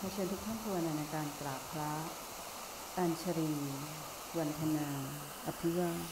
อเชิญทุกท่านภาวนาในการกราบพระอัญชลีวันธนาอภิวาท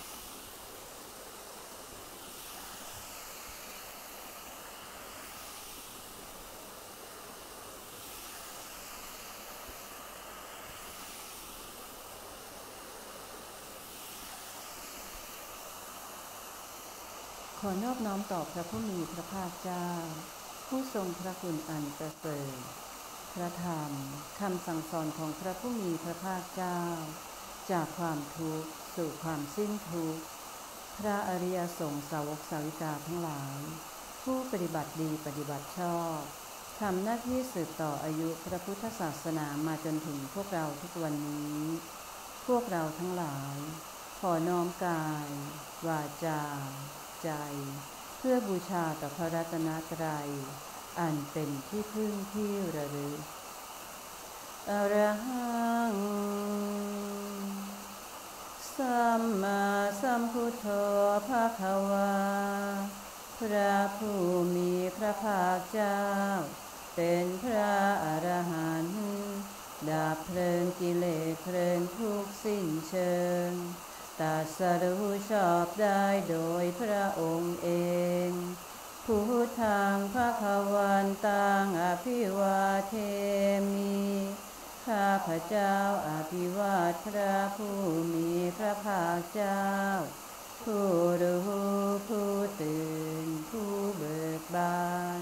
ขอนอบน้อมต่อพระผู้มีพระภาคเจ้าผู้ทรงพระคุณอันประเสริฐพระธรรมคำสั่งสอนของพระผู้มีพระภาคเจ้าจากความทุกข์สู่ความสิ้นทุกข์พระอริยสงฆ์สาวกสาวิกาทั้งหลายผู้ปฏิบัติดีปฏิบัติชอบทำหน้าที่สืบต่ออายุพระพุทธศาสนามาจนถึงพวกเราทุกวันนี้พวกเราทั้งหลายขอน้อมกายวาจาใจเพื่อบูชาต่อพระรัตนตรัยอันเป็นที่พึ่งที่ระลึกอรหังสัมมาสัมพุทโธภควาพระผู้มีพระภาคเจ้าเป็นพระอรหันต์ดับเพลิงกิเลสเพลิงทุกข์สิ้นเชิงตรัสรู้ชอบได้โดยพระองค์เองพุทธังภควันตังอภิวาเทมิข้าพเจ้าอภิวาทพระผู้มีพระภาคเจ้าผู้รู้ผู้ตื่นผู้เบิกบาน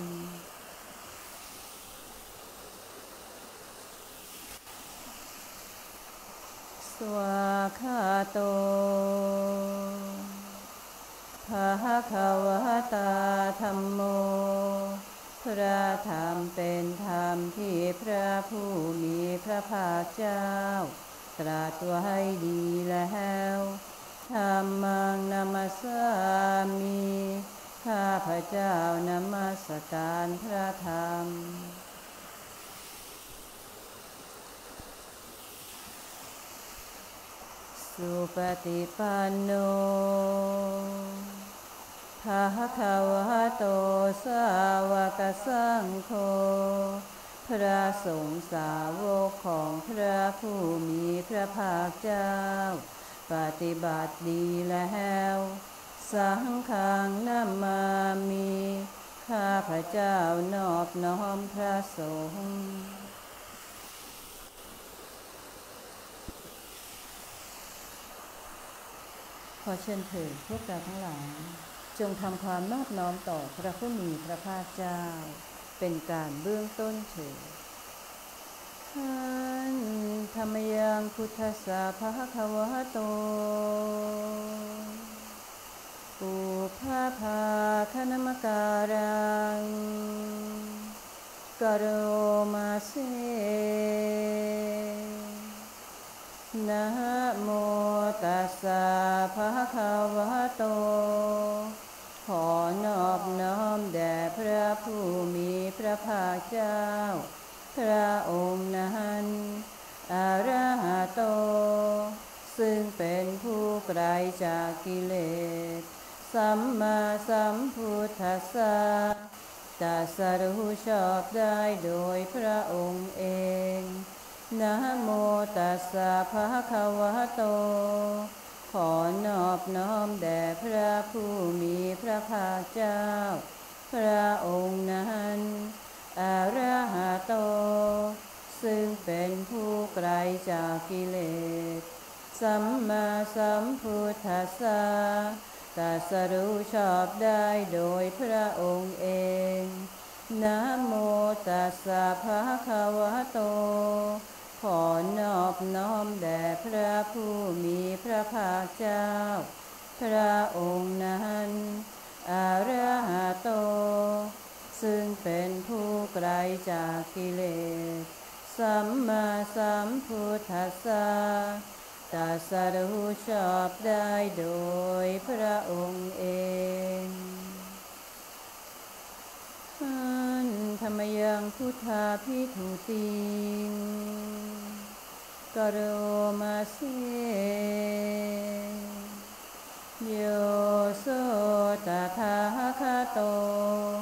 สวากขาโตภะคะวะตาธัมโมพระธรรมเป็นธรรมที่พระผู้มีพระภาคเจ้าตรัสไว้ดีแล้วธัมมังนัมสสามิข้าพเจ้านมัสการพระธรรมสุปฏิปันโนภะคะวะโตสาวกสังโฆพระสงฆ์สาวกของพระผู้มีพระภาคเจ้าปฏิบัติดีแล้วสังฆังนัมมามิข้าพเจ้านอบน้อมพระสงฆ์ขอเชิญเถิดพวกเราทั้งหลายจงทำความนอบน้อมต่อพระผู้มีพระภาคเจ้าเป็นการเบื้องต้นเถิดขันธรรมยังพุทธัสสะภะคะวะโตปุพพาภาคณมการังกโรมาเสนะโมตัสสะภะคะวะโตขอนอบน้อมแด่พระผู้มีพระภาคเจ้าพระองค์นั้นอรหัตโตซึ่งเป็นผู้ไกลจากกิเลสสัมมาสัมพุทธัสสะตรัสรู้ชอบได้โดยพระองค์เองนะโมตัสสะภะคะวะโตขอนอบน้อมแด่พระผู้มีพระภาคเจ้าพระองค์นั้นอรหัตโตซึ่งเป็นผู้ไกลจากกิเลสสัมมาสัมพุทธัสสะตรัสรู้ชอบได้โดยพระองค์เองนะโมตัสสะภะคะวะโตขอนอบน้อมแด่พระผู้มีพระภาคเจ้าพระองค์นั้นอรหัตโตซึ่งเป็นผู้ไกลจากกิเลสสัมมาสัมพุทธัสสะตรัสรู้ชอบได้โดยพระองค์เองธรรมยังพุทธาภิทุติงกโรมาเสโยโสตถาคโตภ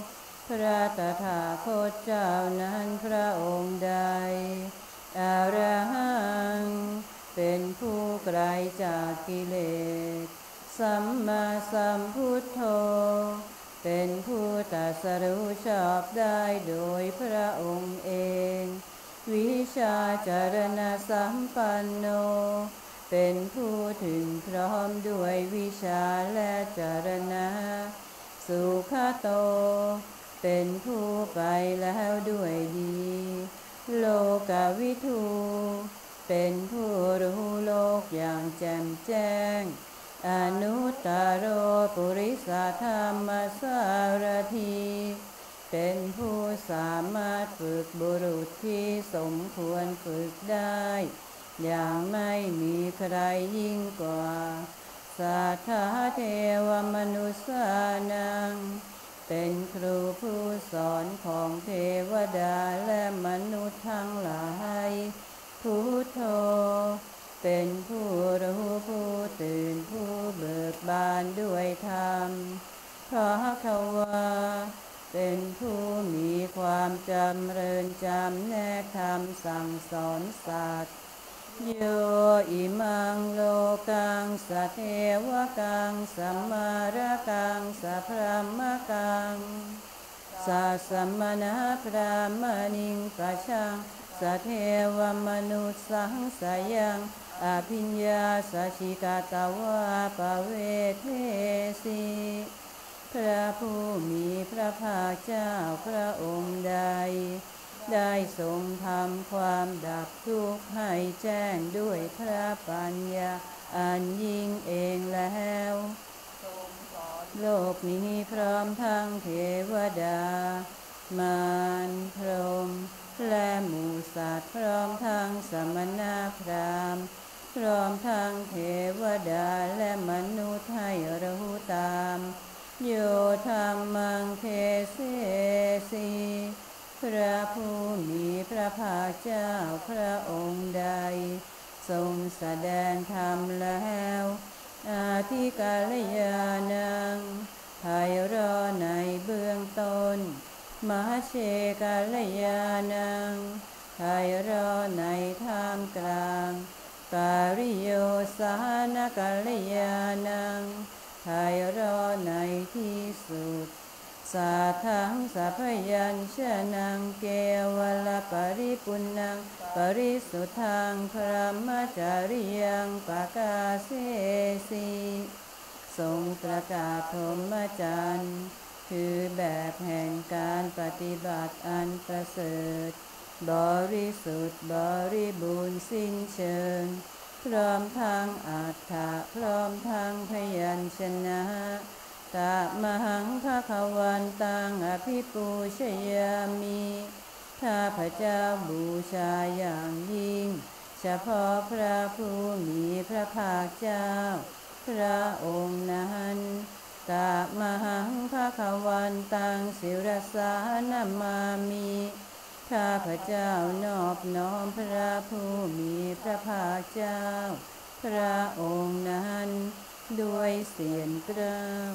พระตถาคตเจ้านั้นพระองค์ใดอรหังเป็นผู้ไกลจากกิเลสสัมมาสัมพุทโธเป็นผู้ตรัสรู้ชอบได้โดยพระองค์เองวิชาจารณะสัมปันโนเป็นผู้ถึงพร้อมด้วยวิชาและจารณะสุขโตเป็นผู้ไปแล้วด้วยดีโลกวิทูเป็นผู้รู้โลกอย่างแจ่มแจ้งอนุตตโรปุริสธรรมสารถีเป็นผู้สามารถฝึกบุรุษที่สมควรฝึกได้อย่างไม่มีใครยิ่งกว่าสัทธาเทวมนุษย์นังเป็นครูผู้สอนของเทวดาและมนุษย์ทั้งหลายพุทโธเป็นผู้รู้ผู้ตื่นผู้เบิกบานด้วยธรรมภควาเป็นผู้มีความจำเริญจำแนกธรรมสั่งสอนสัตว์โยอิมังโลกังสเทวกังสัมมาระกังสัพพมกังสัสมณะพรามณิงกัจฉังสเทวมนุษสังสยังอภิญญาสัชิกาตวะปะเวเทสีพระผู้มีพระภาคเจ้าพระองค์ใดได้ทรงทำความดับทุกข์ให้แจ้งด้วยพระปัญญาอันยิ่งเองแล้วโลกนี้พร้อมทั้งเทวดามารพรหมและหมู่สัตว์พร้อมทั้งสมณพราหมณ์พร้อมทั้งเทวดาและมนุษย์ให้รู้ตามโยธรรมังเทเสสีพระผู้มีพระภาคเจ้าพระองค์ใดทรงแสดงธรรมแล้วอาทิกัลยาณังไพเราะในเบื้องต้นมหเชกัลยาณังไพเราะในท่ามกลางปาริโยสานกัลยาณังไพเราะในที่สุดสาทังสัพยัญชนะเกวลปริปุณังปริสุทธังพระมจาริยังปกาเสสีทรงประกาศพรหมจรรย์คือแบบแห่งการปฏิบัติอันประเสริฐบริสุทธิ์บริบูรณ์สิ้นเชิงพร้อมทั้งอัฏฐะพร้อมทั้งพยัญชนะตมหังภควันตังอภิปูชยามิข้าพเจ้าบูชาอย่างยิ่งเฉพาะพระผู้มีพระภาคเจ้าพระองค์นั้นตมหังภควันตังศิรสานามามิข้าพเจ้านอบน้อมพระผู้มีพระภาคเจ้าพระองค์นั้นด้วยเสียงกล้าว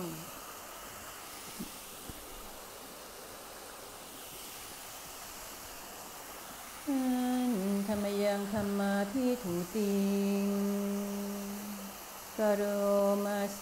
ธรรมยังธรรมาพิถุติงกโรมาเส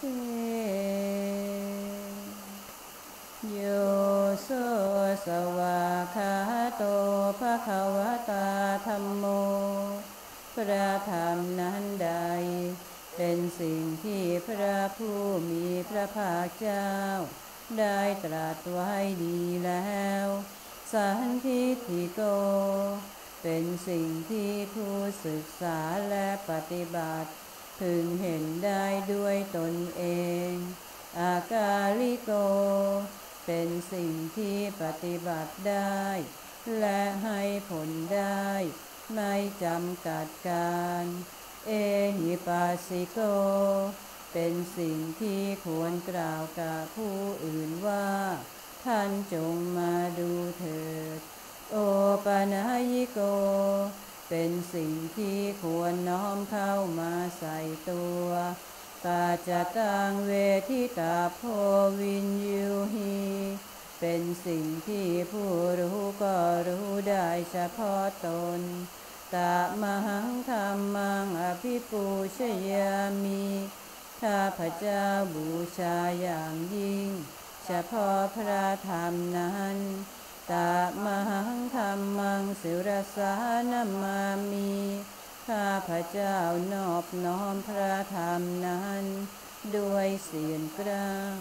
โยโสสวากขาโตภควตาธัมโมพระธรรมนั้นใดเป็นสิ่งที่พระผู้มีพระภาคเจ้าได้ตรัสไว้ดีแล้วสันทิฏฐิโกเป็นสิ่งที่ผู้ศึกษาและปฏิบัติพึงเห็นได้ด้วยตนเองอากาลิโกเป็นสิ่งที่ปฏิบัติได้และให้ผลได้ไม่จำกัดการเอหิปัสสิโกเป็นสิ่งที่ควรกล่าวกับผู้อื่นว่าท่านจงมาดูเถิดโอปนายิโกเป็นสิ่งที่ควรน้อมเข้ามาใส่ตัวตาจตังเวทิตาโพวินยูหีเเป็นสิ่งที่ผู้รู้ก็รู้ได้เฉพาะตนตมหังธัมมังอภิปูชยามิข้าพเจ้าบูชาอย่างยิ่งเฉพาะพระธรรมนั้นตมหังธัมมังศิรสานามามิข้าพเจ้านอบน้อมพระธรรมนั้นด้วยเสียงกล้าว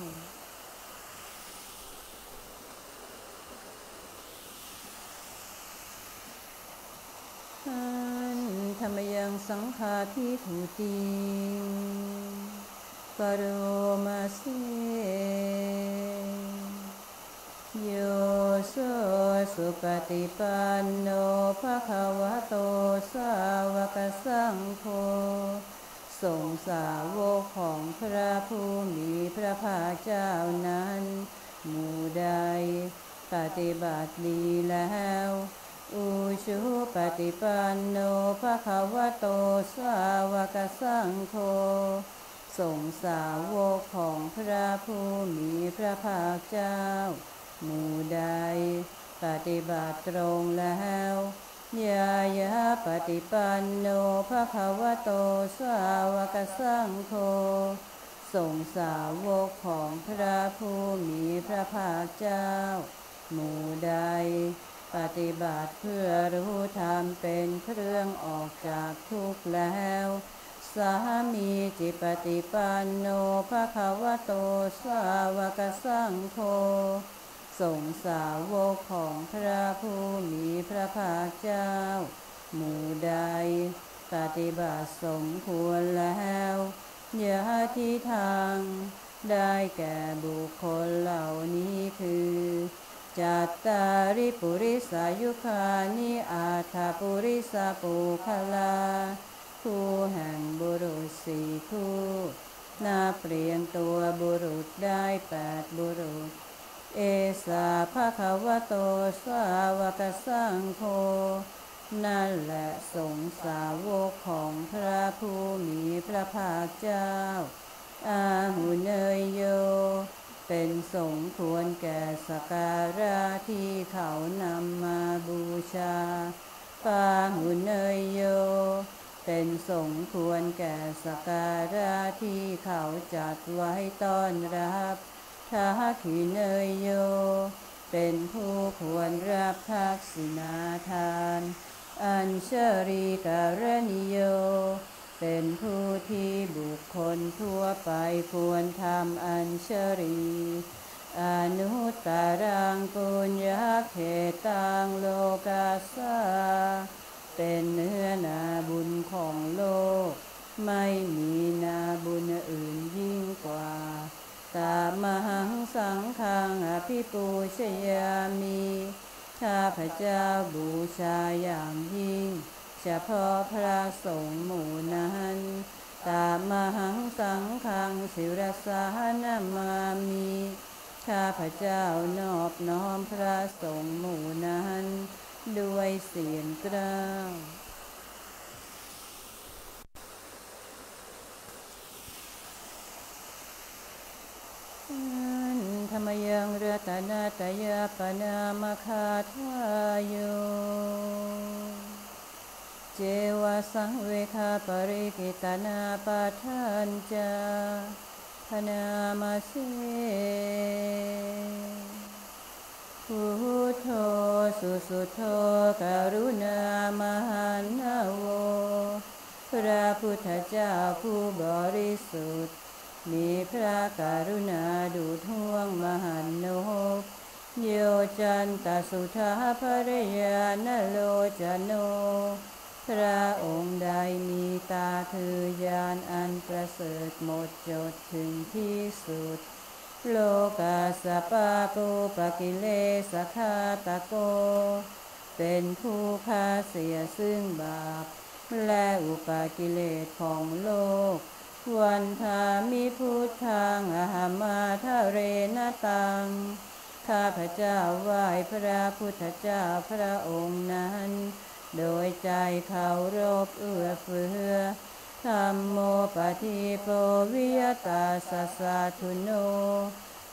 ธรรมยังสังฆาทิถุติปโรมาเสโยโสสุปฏิปันโนภควโตสาวกสังโฆสงฆ์สาวกของพระผู้มีพระภาคเจ้านั้นหมู่ใดปฏิบัติดีแล้วอุชุปฏิปันโนภควโตสาวกสังโฆสงฆ์สาวกของพระผู้มีพระภาคเจ้าหมู่ใดปฏิบัติตรงแล้วยายะปฏิปันโนภควโตสาวกสังโฆสงฆ์สาวกของพระผู้มีพระภาคเจ้าหมู่ใดปฏิบัติเพื่อรู้ธรรมเป็นเครื่องออกจากทุกข์แล้วสามีจิปฏิปันโนภควโตสาวกสังโฆสงฆ์สาวกของพระผู้มีพระภาคเจ้าหมู่ใดปฏิบัติสมควรแล้วยะทิทางได้แก่บุคคลเหล่านี้คือจัตตาริปุริสายุคานิอาถาปุริสาปุคลาคู่แห่งบุรุษสี่คู่นับเรียงตัวบุรุษได้8บุรุษเอสาภควโตสาวกสังโฆนั่นแหละสงฆ์สาวกของพระผู้มีพระภาคเจ้าอาหุเนยโยเป็นสงฆ์ควรแก่สักการะที่เขานำมาบูชาปาหุเนยโยเป็นสงฆ์ควรแก่สักการะที่เขาจัดไว้ต้อนรับทักขิเนยโยเป็นผู้ควรรับทักษิณาทานอัญชริการณิโยเป็นผู้ที่บุคคลทั่วไปควรทำอัญชรีอนุตตรังปุญญเขตังโลกัสสาเป็นเนื้อนาบุญของโลกไม่มีนาบุญอื่นยิ่งกว่าตามหังสังฆังอภิปูชยามิข้าพเจ้าบูชาอย่างยิ่งเฉพาะพระสงฆ์หมู่นั้นตามหังสังฆังศิรสานามามิข้าพเจ้านอบน้อมพระสงฆ์หมู่นั้นด้วยเสียงกล้าวธรรมยังรัตนาตยาปนามคาทายโยเจวะสังเวคาปริกิตนาปาทัญจาพนามาเสพุทโธสุสุโธกรุณามหันนโวพระพุทธเจ้าผู้บริสุทธิ์มีพระกรุณาดุจห่วงมหันนบโยจันตสุธาภริยานโลจโนพระองค์ใดมีตาคือญาณอันประเสริฐหมดจดถึงที่สุดโลกาสปาปุปกิเลสคาตโกเป็นผู้ฆ่าเสียซึ่งบาปและอุปกิเลสของโลกวันธามิพุทธังอหมาทะเรนตังข้าพเจ้าไหว้พระพุทธเจ้าพระองค์นั้นโดยใจเคารพเอื้อเฟื้อธัมโมปฏิโปวิยตาสสะทุโน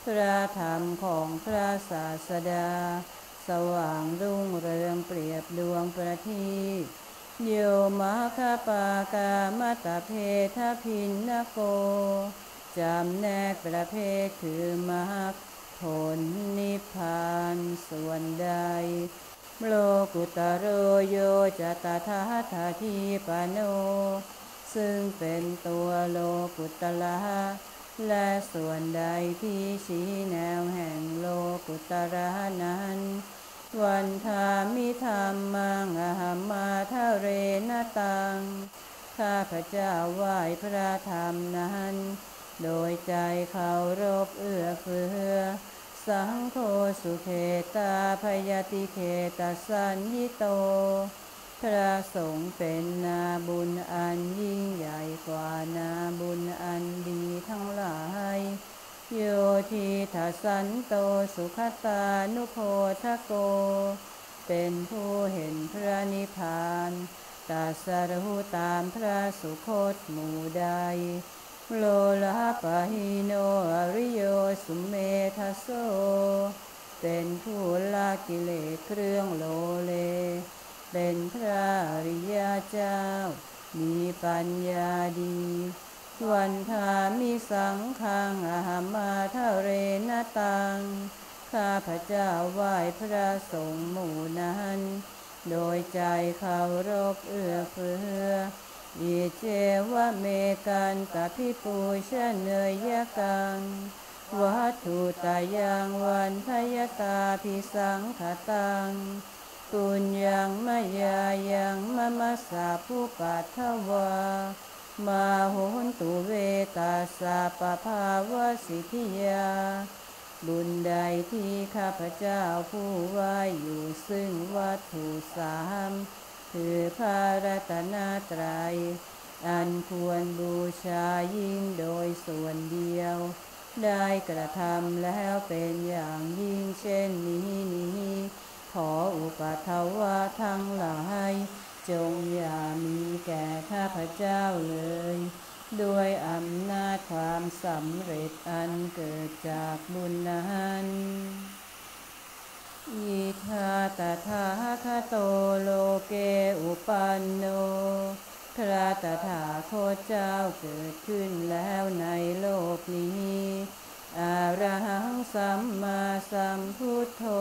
พระธรรมของพระศาสดาสว่างรุ่งเรืองเปรียบดวงประทีปโยมาคปากามตเพทพินนโกจำแนกประเภทคือมรรคผลนิพพานส่วนใดโลกุตโรโยจตถาทาทีปโนซึ่งเป็นตัวโลกุตละและส่วนใดที่ชี้แนวแห่งโลกุตระนั้นวันธามิธรรมังอหัมมาทะเรนตังข้าพเจ้าไหว้พระธรรมนั้นโดยใจเคารพเอื้อเฟื้อสังโฆสุเขตาพยติเขตสัญญิโตพระสงฆ์เป็นนาบุญอันยิ่งใหญ่กว่านาบุญอันดีทั้งหลายโยทิทัสสันโตสุขตานุโพทโกเป็นผู้เห็นพระนิพพานตรัสรู้ตามพระสุคตหมู่ใดโลลาปะหิโนอริโยสุเมทัสโสเป็นผู้ละกิเลสเครื่องโลเลเป็นพระอริยเจ้ามีปัญญาดีวันธามิสังฆังอหัมมาทะเรนตังข้าพเจ้าไหว้พระสงฆ์หมู่นั้นโดยใจเคารพเอื้อเฟื้ออิเจวะเมกันตพิปูชเนยกังวัตถุตายังวันทยตาภิสังขตังปุญญังมยายังมะมัสสะผู้ปัทวามาโหนตุเวตาสาปภาวสิทธิยาบุญใดที่ข้าพเจ้าผู้ว่าอยู่ซึ่งวัตถุสามคือพระรัตนตรัยอันควรบูชายิ่งโดยส่วนเดียวได้กระทำแล้วเป็นอย่างยิ่งเช่นนี้ขออุปัฏฐวะทั้งหลายจงอย่ามีแก่ข้าพเจ้าเลยด้วยอำนาจความสำเร็จอันเกิดจากบุญนั้นอิทาตถาคโตโลเกอุปันโนพระตถาคตเจ้าเกิดขึ้นแล้วในโลกนี้อะระหังสัมมาสัมพุทโธ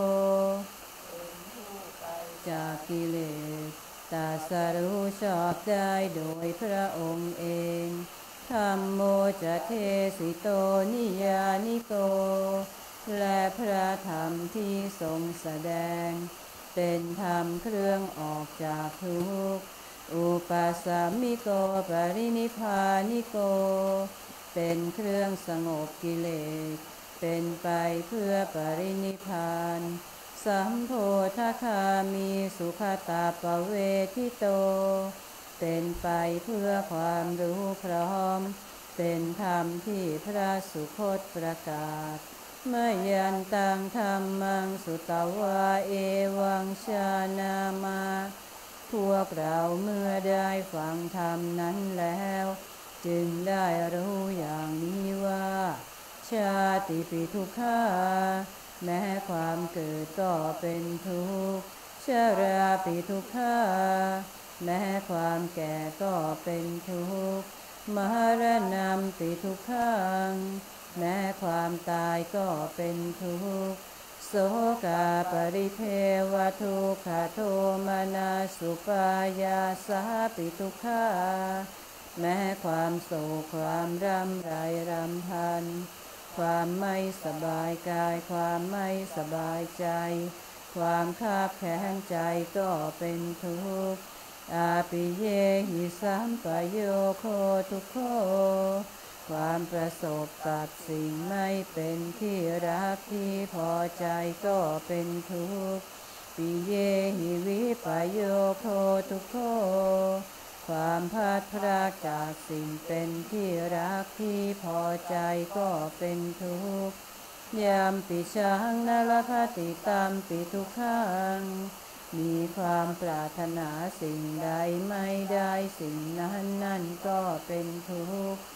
จากกิเลสตรัสรู้ชอบได้โดยพระองค์เองธัมโมจะเทสิโตนิยานิโกและพระธรรมที่ทรงแสดงเป็นธรรมเครื่องออกจากทุกข์อุปสัมมิโกปรินิพพานิโกเป็นเครื่องสงบกิเลสเป็นไปเพื่อปรินิพพานสัมโพธคามีสุขตาปเวทิโตเป็นไปเพื่อความรู้พร้อมเป็นธรรมที่พระสุคตประกาศมยันตังธรรมังสุตวาเอวังชานามาพวกเราเมื่อได้ฟังธรรมนั้นแล้วจึงได้รู้อย่างนี้ว่าชาติปิทุกขาแม้ความเกิดก็เป็นทุกข์ชราปิทุกขาแม้ความแก่ก็เป็นทุกข์มรณะปิทุกขังแม้ความตายก็เป็นทุกข์โสกาปริเทวทุกขโทมนัสสุปายาสาปิทุกขาแม้ความโศกความร่ำไรรำพันความไม่สบายกายความไม่สบายใจความคับแค้นใจก็เป็นทุกข์อาปิเยหิสัมปโยโคทุกโขความประสบกับสิ่งไม่เป็นที่รักที่พอใจก็เป็นทุกข์ปิเยหิวิปโยโคทุกโขความพลาดพลาดจากสิ่งเป็นที่รักที่พอใจก็เป็นทุกข์ยามปิชังนรคติตามปิทุกขังมีความปรารถนาสิ่งใดไม่ได้สิ่งนั้นนั่นก็เป็นทุกข์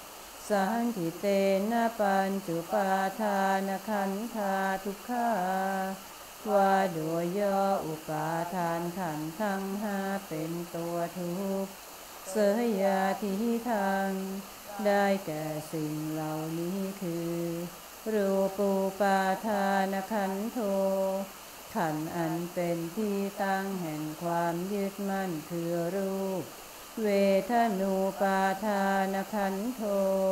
สังคิเตนะปัญจุปาทานขันธาทุกขาว่าโดยย่ออุปาทานขันธ์ทั้งห้าเป็นตัวทุกข์เสยยาทิทางได้แก่สิ่งเหล่านี้คือรูปูปาทานขันโธขันธ์อันเป็นที่ตั้งแห่งความยึดมั่นคือรูปเวทนูปาทานขันโธ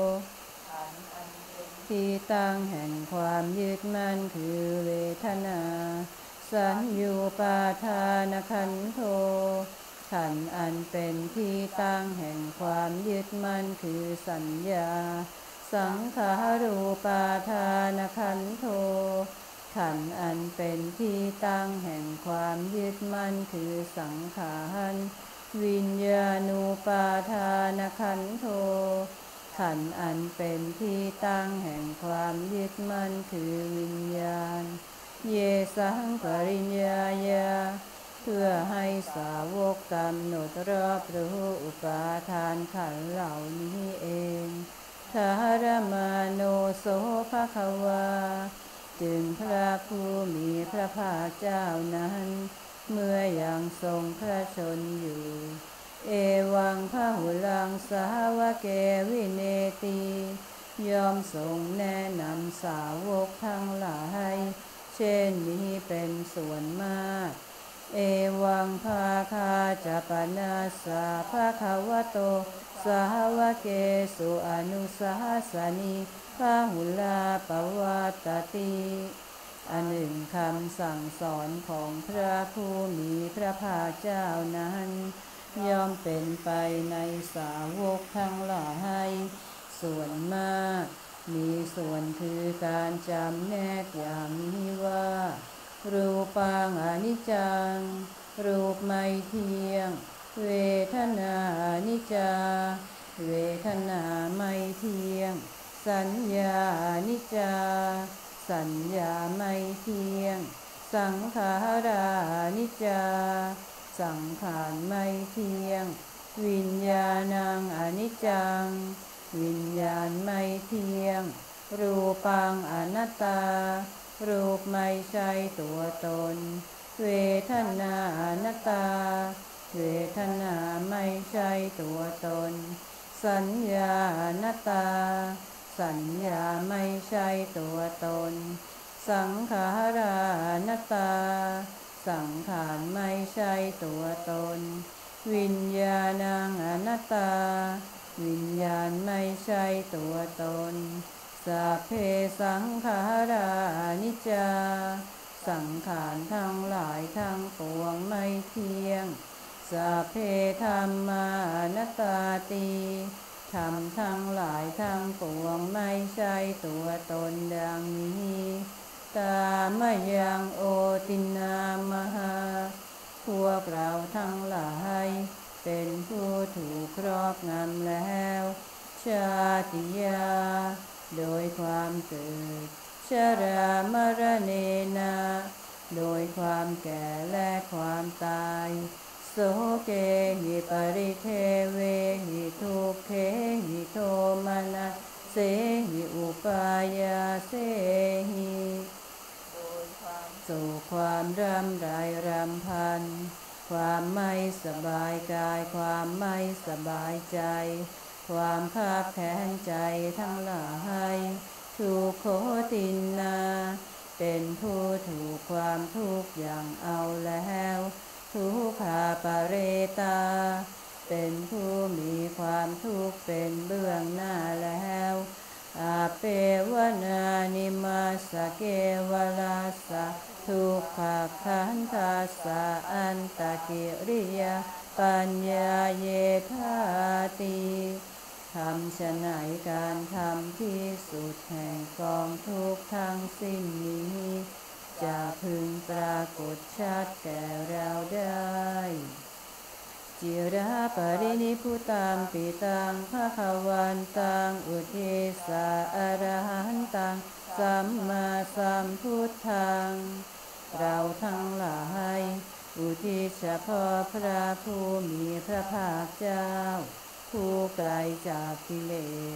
ที่ตั้งแห่งความยึดมั่นคือเวทนาสัญญูปาทานขันโธขันธ์อันเป็นที่ตั้งแห่งความยึดมั่นคือสัญญาสังขารูปาทานขันโธขันธ์อันเป็นที่ตั้งแห่งความยึดมั่นคือสังขารวิญญาณูปาทานขันโธขันธ์อันเป็นที่ตั้งแห่งความยึดมั่นคือวิญญาณเยสังปริญญาญาเพื่อให้สาวกกำหนดรอบรู้อุปาทานขันธ์เหล่านี้เองทารมาโนโสภควาจึงพระผู้มีพระภาคเจ้านั้นเมื่อยังทรงพระชนอยู่เอวังพหุลังสาวเกวิเนติยอมทรงแนะนำสาวกทั้งหลายเช่นนี้เป็นส่วนมากเอวังภาคาจะปนาสาภะคะวะโตสาวเกสุอนุสาสนีพหุลาปวัตติอันหนึ่งคำสั่งสอนของพระผู้มีพระภาคเจ้านั้นย่อมเป็นไปในสาวกทั้งหลายส่วนมากมีส่วนคือการจำแนกอย่างนี้ว่ารูปังอนิจจังรูปไม่เที่ยงเวทนาอนิจจาเวทนาไม่เที่ยงสัญญาอนิจจาสัญญาไม่เที่ยงสังขารานิจจาสังขารไม่เที่ยงวิญญาณังอนิจจังวิญญาณไม่เที่ยงรูปังอนัตตารูปไม่ใช่ตัวตนเวทนาอนัตตาเวทนาไม่ใช่ตัวตนสัญญาอนัตตาสัญญาไม่ใช่ตัวตนสังขารานัตตาสังขารไม่ใช่ตัวตนวิญญาณังอนัตตาวิญญาณไม่ใช่ตัวตนสัพเพสังขารานิจจาสังขารทั้งหลายทั้งปวงไม่เที่ยงสัพเพธัมมานัตตาติธรรมทั้งหลายทั้งปวงไม่ใช่ตัวตนดังนี้ตามยังโอตินามหาพวกเราทั้งหลายเป็นผู้ถูกครอบงำแล้วชาติยาโดยความเกิดชรามรณะนาโดยความแก่และความตายโสเกหิปริเทเวหิทุกเขหิโทมนัสเสหิอุปายาเสหิโศกความรำไรรำพันความไม่สบายกายความไม่สบายใจความคาบแค้นใจทั้งหลายทุกโขตินนาเป็นผู้ถูกความทุกข์อย่างเอาแล้วทุกขาปะเรตาเป็นผู้มีความทุกข์เป็นเบื้องหน้าแล้วอาเปวนานิมาสเกวลาสะทุกขขันธาสะอันตกิริยาปัญญาเยธาติทำฉะไหนการทำที่สุดแห่งกองทุกข์ทั้งสิ้นนี้จะพึงปรากฏชัดแก่เราได้จิระปรินิพุตังปิตังภคะวันตังอุทิสาอรหันตังสัมมาสัมพุทธังเราทั้งหลายอุทิศเฉพาะพระผู้มีพระภาคเจ้าผู้ไกลจากกิเลส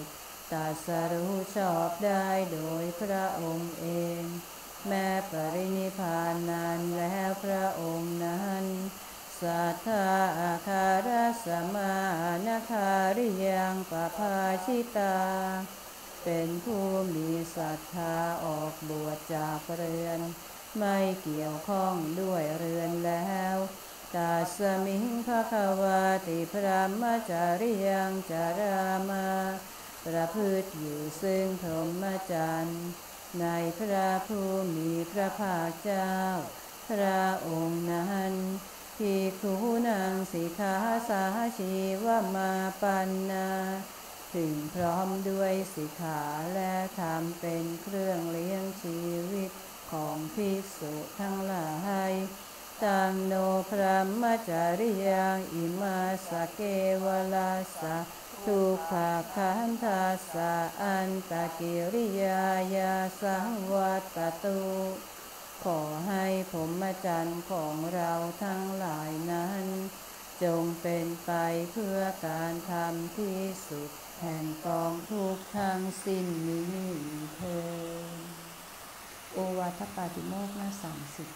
ตรัสรู้ชอบได้โดยพระองค์เองแม้ปรินิพพานนานแล้วพระองค์นั้นสัทธาอาคารสมานาคาริยังปภาชิตาเป็นผู้มีศรัทธาออกบวชจากเรือนไม่เกี่ยวข้องด้วยเรือนแล้วตัสมิงภควาติพระมจาริยังจารามาประพฤติอยู่ซึ่งพรหมจรรย์ในพระผู้มีพระภาคเจ้าพระองค์นั้นภิกขุนางสิกขาสาชีวมาปันนาถึงพร้อมด้วยสิกขาและธรรมเป็นเครื่องเลี้ยงชีวิตของภิกษุทั้งหลายตังโนพระมจาริยังอิมาสเกวลาสะทุกขขันธาสะอันตกิริยายาสังวัตตุขอให้พรหมจรรย์ของเราทั้งหลายนั้นจงเป็นไปเพื่อการทำที่สุดแห่งกองทุกข์ทั้งสิ้นนี้เถิดโอวาทปาติโมกข์หน้า30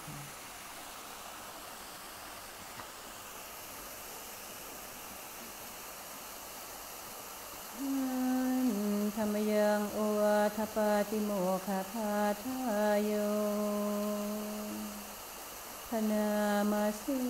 ธรรมยังโอวาทปาติโมกขพาทายโยพนามาสิ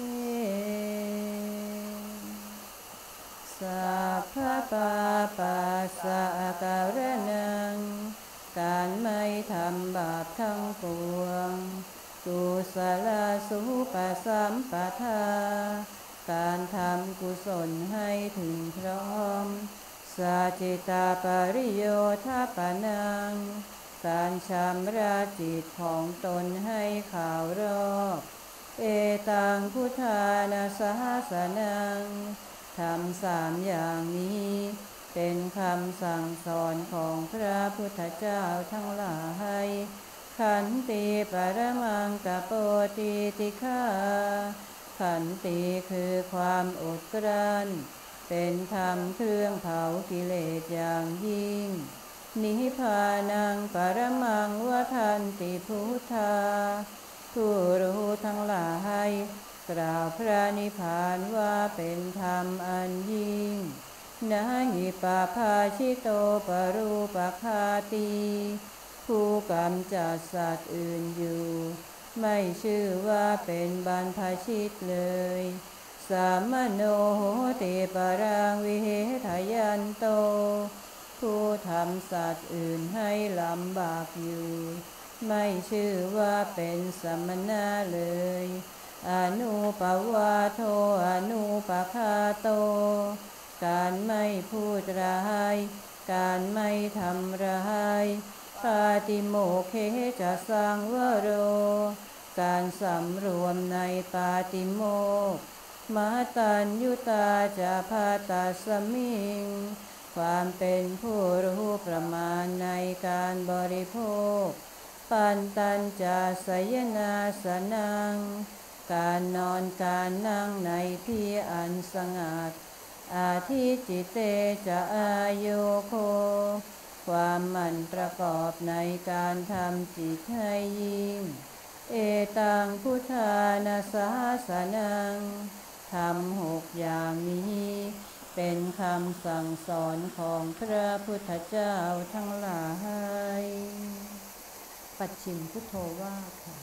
สัพพะปาปัสสะการนังการไม่ทำบาปทั้งปวงกุศลสุปสัมปทาการทำกุศลให้ถึงพร้อมสัจจิตาปริโยทปนังการชำระจิตของตนให้ข่าวรอบเอตังพุทธานาสหัสนังทำ3อย่างนี้เป็นคำสั่งสอนของพระพุทธเจ้าทั้งหลายขันติปรมังกโปติติฆาขันติคือความอดกลั้นเป็นธรรมเครื่องเผากิเลสอย่างยิ่งนิพพานังปรมังวทันติพุทธาผู้รู้ทั้งหลายกล่าวพระนิพพานว่าเป็นธรรมอันยิ่งนาหิปาภาชิโตปรูปคาตีผู้กำจัดสัตว์อื่นอยู่ไม่ชื่อว่าเป็นบรรพชิตเลยสามโนโหติปรังวิเหทยันโตผู้ทำสัตว์อื่นให้ลำบากอยู่ไม่ชื่อว่าเป็นสมณะเลยอนุปวาโทอนุปคาโตการไม่พูดร้ายการไม่ทำร้ายปาติโมกเขจะสังวโรการสำรวมในปาติโมกข์มาตัญญุตาจะพาตัสมิงความเป็นผู้รู้ประมาณในการบริโภคปันตัญจสยนาสนังการนอนการนั่งในที่อันสงัดอาทิจิเตจะอาโยโคความหมั่นประกอบในการทำจิตให้ยิ่งเอตังพุทธานาสาสนังทำ6อย่างนี้เป็นคำสั่งสอนของพระพุทธเจ้าทั้งหลายปัจฉิมพุทโธวาทค่ะ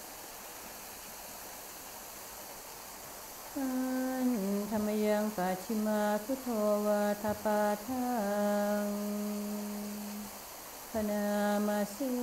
ธรรมยังปัจฉิมาพุทโธวาทปาทังพนามาสิ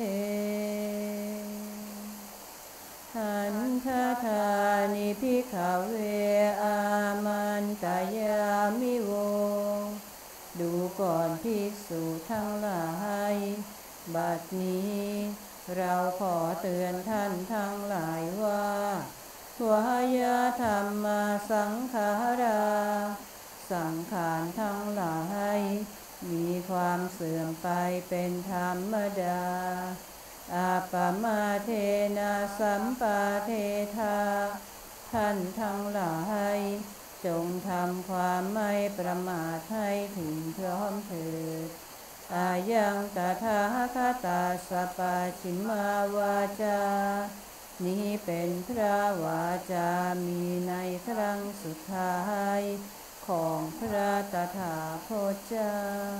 หันทธานิภิกขเวอามันตายามิโวดูก่อนภิกษุทั้งหลายบัดนี้เราขอเตือนท่านทั้งหลายว่าวายาธรรมาสังขาราสังขารทั้งหลายมีความเสื่อมไปเป็นธรรมดาอาปมาเทนะสัมปาเทธาท่านทั้งหลายจงทำความไม่ประมาทให้ถึงพร้อมเถิดอายังตถาคตาสัพชิมมาวาจานี้เป็นพระวาจามีในครั้งสุดท้ายของพระตถาคตเจ้า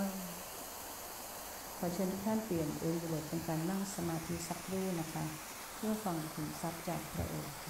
ขอเชิญทุกท่านเปลี่ยนอิริยาบถเป็นการนั่งสมาธิสักครู่นะคะเพื่อฟังถึงทรัพย์จากพระโอษฐ์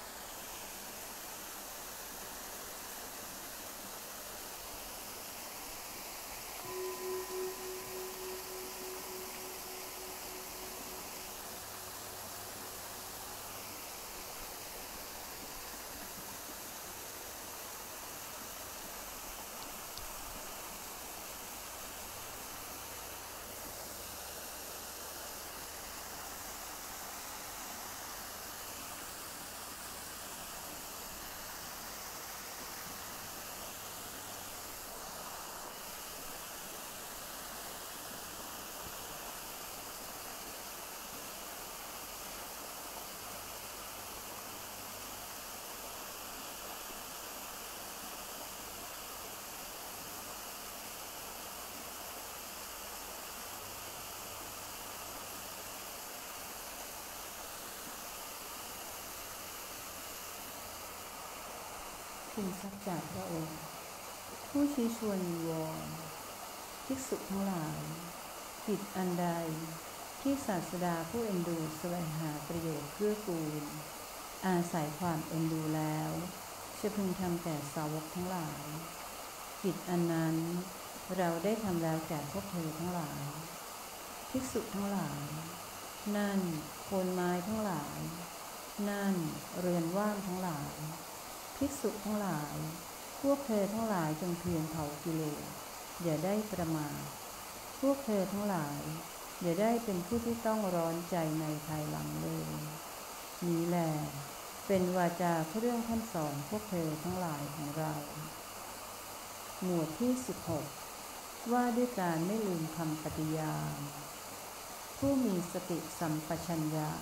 คุณทรัพย์จากพระองค์ผู้ชี้ชวนวิงวอนภิกษุทั้งหลายกิจอันใดที่ศาสดาผู้เอ็นดูแสวงหาประโยชน์เกื้อกูลอาศัยความเอ็นดูแล้วจะพึงทำแก่สาวกทั้งหลายกิจอันนั้นเราได้ทำแล้วแก่พวกเธอทั้งหลายภิกษุทั้งหลายนั่นโคนไม้ทั้งหลายนั่นเรือนว่างทั้งหลายภิกษุทั้งหลายพวกเธอทั้งหลายจงเพียรเผากิเลสอย่าได้ประมาทพวกเธอทั้งหลายอย่าได้เป็นผู้ที่ต้องร้อนใจในภายหลังเลยนี้แหละเป็นวาจาเรื่องท่านสอนพวกเธอทั้งหลายของเราหมวดที่16ว่าด้วยการไม่ลืมคำปฏิญาณผู้มีสติสัมปชัญญะ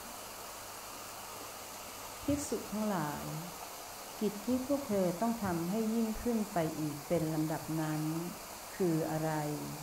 ภิกษุทั้งหลายกิจที่พวกเธอต้องทำให้ยิ่งขึ้นไปอีกเป็นลำดับนั้นคืออะไร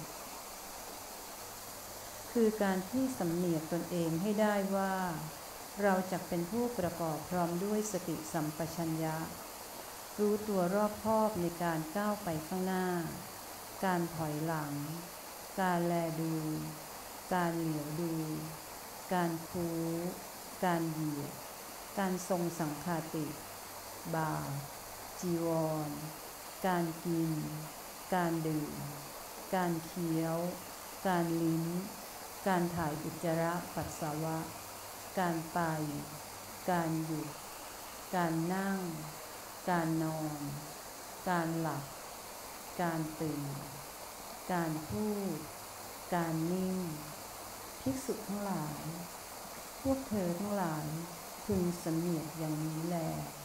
คือการที่สำเนียกตนเองให้ได้ว่าเราจะเป็นผู้ประกอบพร้อมด้วยสติสัมปชัญญะรู้ตัวรอบคอบในการก้าวไปข้างหน้าการถอยหลังการแลดูการเหลียวดูการคูการเหยียดการทรงสังฆาติบาตรจีวรการกินการดื่มการเคี้ยวการลิ้มการถ่ายอุจจาระปัสสาวะการไปการหยุดการนั่งการนอนการหลับการตื่นการพูดการนิ่งภิกษุทั้งหลายพวกเธอทั้งหลายพึงสำเนียกอย่างนี้แล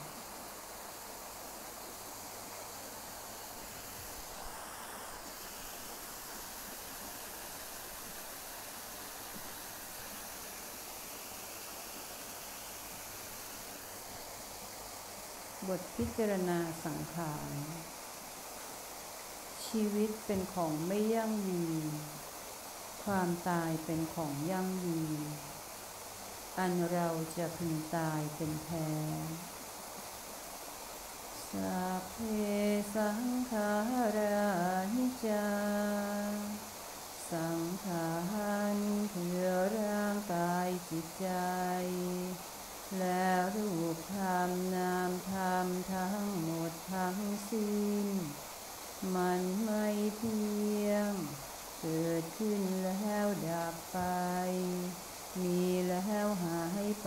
บทพิจารณาสังขารชีวิตเป็นของไม่ยั่งยืนความตายเป็นของยั่งยืนอันเราจะพึงตายเป็นแท้สัพเพสังขารานิจจาสังขารคือร่างกายจิตใจและรูปธรรมนามธรรมทั้งหมดทั้งสิ้นมันไม่เที่ยงเกิดขึ้นแล้วดับไปมีแล้วหายไป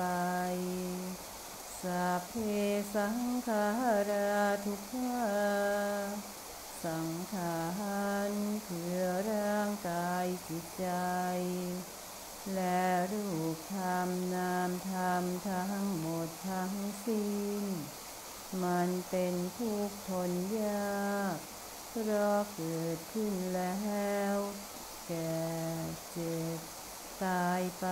สัพเพสังขาราทุกขาสังขารคือร่างกายจิตใจและรูปธรรมนามธรรมทั้งหมดทั้งสิ้นมันเป็นทุกข์ทนยากเพราะเกิดขึ้นแล้วแก่เจ็บตายไป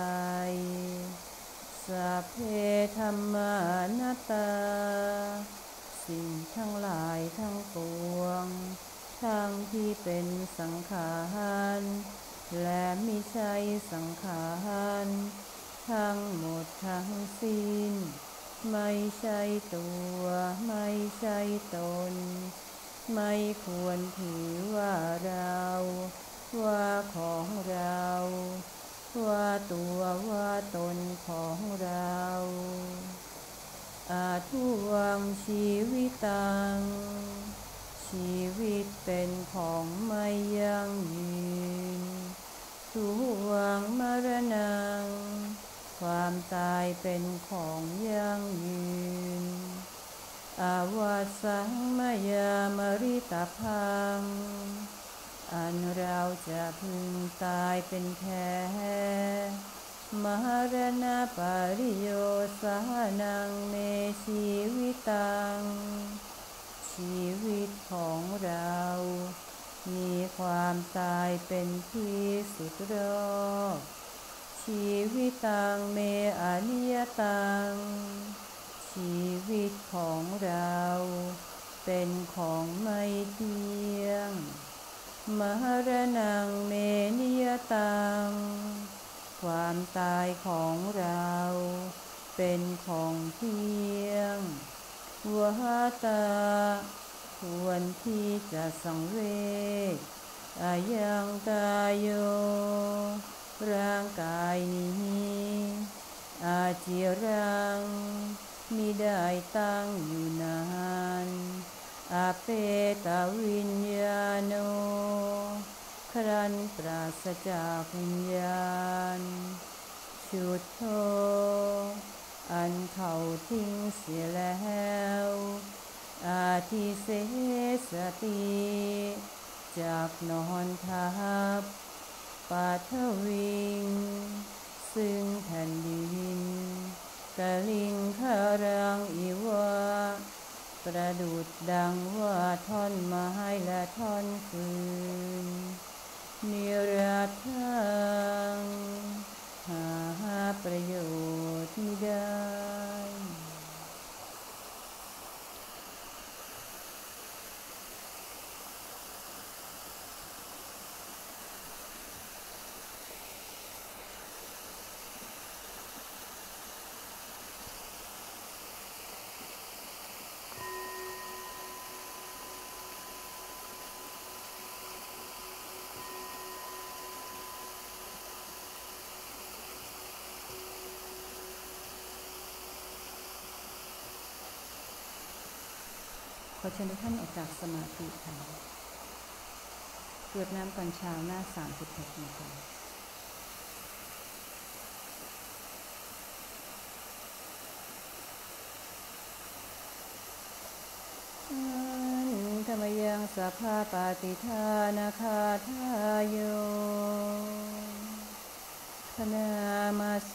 สัพเพธัมมานัตตาสิ่งทั้งหลายทั้งปวงทั้งที่เป็นสังขารและมิใช่สังขารทั้งหมดทั้งสิ้นไม่ใช่ตัวไม่ใช่ตนไม่ควรถือว่าเราว่าของเราว่าตัวว่าตนของเราอาทุวังชีวิตังชีวิตเป็นของไม่ยั่งยืนทุวังมรณังความตายเป็นของยั่งยืนอาวาสังมยามริตพังอันเราจะพึงตายเป็นแท้มรณะปริโยสานังเมชีวิตังชีวิตของเรามีความตายเป็นที่สุดรอบชีวิตังเมอนิยตังชีวิตของเราเป็นของไม่เที่ยงมรณังเมนิยตังความตายของเราเป็นของเที่ยงวหตาควรที่จะสังเวชอายังกายโยร่างกายนี้อาจิรังมิได้ตั้งอยู่นานอาเปตวิญญาโนครั้นปราศจากวิญญาณชุดโธอันเขาทิ้งเสียแล้วอาทิเสสติจากนอนทับปัทวิงซึ่งแผ่นดินกะลิงคารังอิวะประดุจดังว่าท่อนไม้และท่อนฟืนนิรัตถังหาประโยชน์มิได้ขอเชิญทุกท่านออกจากสมาธิค่ะกรวดน้ำตอนเช้าหน้า36นะคะธรรมยังสัพพะปาติทานาคาทายโยคณามาเส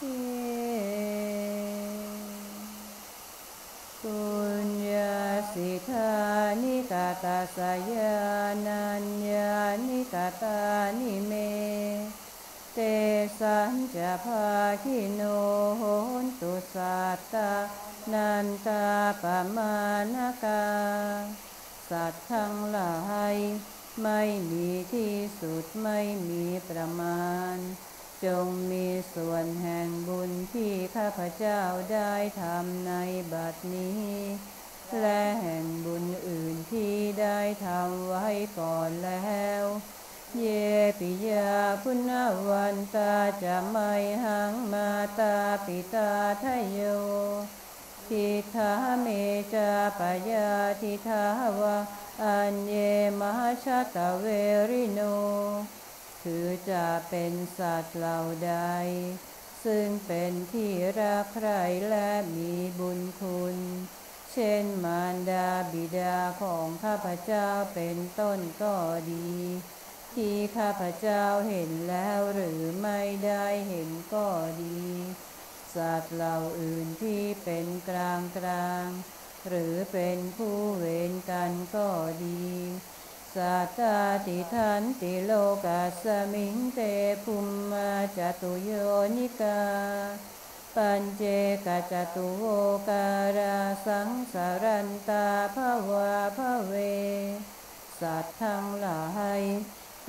ปุญญาสิทานิกาตาสยานัญญานิกาตานิเมเตสัญจะภาคิโนโหนตุสัตตานันตาปมาณกาสัตว์ทั้งหลายไม่มีที่สุดไม่มีประมาณจงมีส่วนแห่งบุญที่ข้าพเจ้าได้ทำในบัดนี้และแห่งบุญอื่นที่ได้ทำไว้ก่อนแล้วเยปิยาพุณวันตาจะไม่หังมาตาปิตาทะโยทิฏฐาเมจาปยาทิฏฐาวะอัญเยมหชาตเวริโนคือจะเป็นสัตว์เหล่าใดซึ่งเป็นที่รักใคร่และมีบุญคุณเช่นมารดาบิดาของข้าพเจ้าเป็นต้นก็ดีที่ข้าพเจ้าเห็นแล้วหรือไม่ได้เห็นก็ดีสัตว์เหล่าอื่นที่เป็นกลางกลางหรือเป็นผู้เวรกันก็ดีสัตตาติทันติโลกัสสมิงเตภุมมาจตุโยนิกาปัญเจกจตุโวการาสังสารันตาภวาภเวสัตว์ทั้งหลาย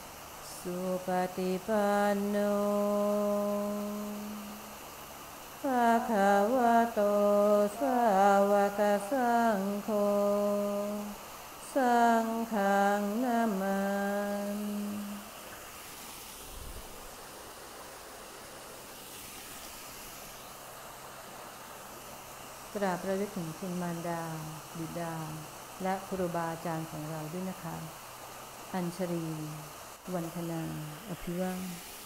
ปฏิปันโนภะคะวะโตสาวกสังโฆสังฆังนามามิกราบระลึกถึงคุณมารดาบิดาและครูบาอาจารย์ของเราด้วยนะคะอัญชลี วันธนา อภิวังศ์